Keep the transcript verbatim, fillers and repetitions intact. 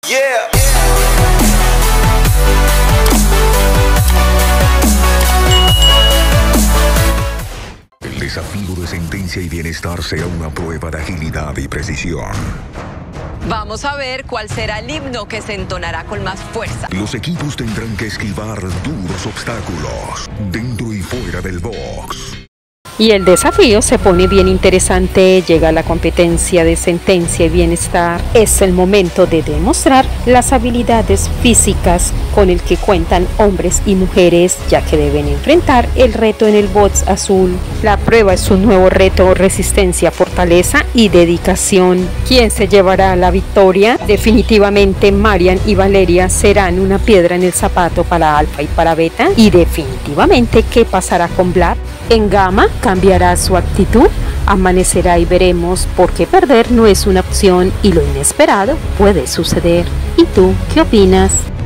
Yeah. El desafío de Sentencia y Bienestar será una prueba de agilidad y precisión. Vamos a ver cuál será el himno que se entonará con más fuerza. Los equipos tendrán que esquivar duros obstáculos, dentro y fuera del box. Y el desafío se pone bien interesante, llega la competencia de Sentencia y Bienestar. Es el momento de demostrar las habilidades físicas con el que cuentan hombres y mujeres, ya que deben enfrentar el reto en el box azul. La prueba es un nuevo reto, resistencia, fortaleza y dedicación. ¿Quién se llevará la victoria? Definitivamente Marian y Valeria serán una piedra en el zapato para Alfa y para Beta. Y definitivamente, ¿qué pasará con Vlad? En Gamma cambiará su actitud, amanecerá y veremos, porque perder no es una opción y lo inesperado puede suceder. ¿Y tú qué opinas?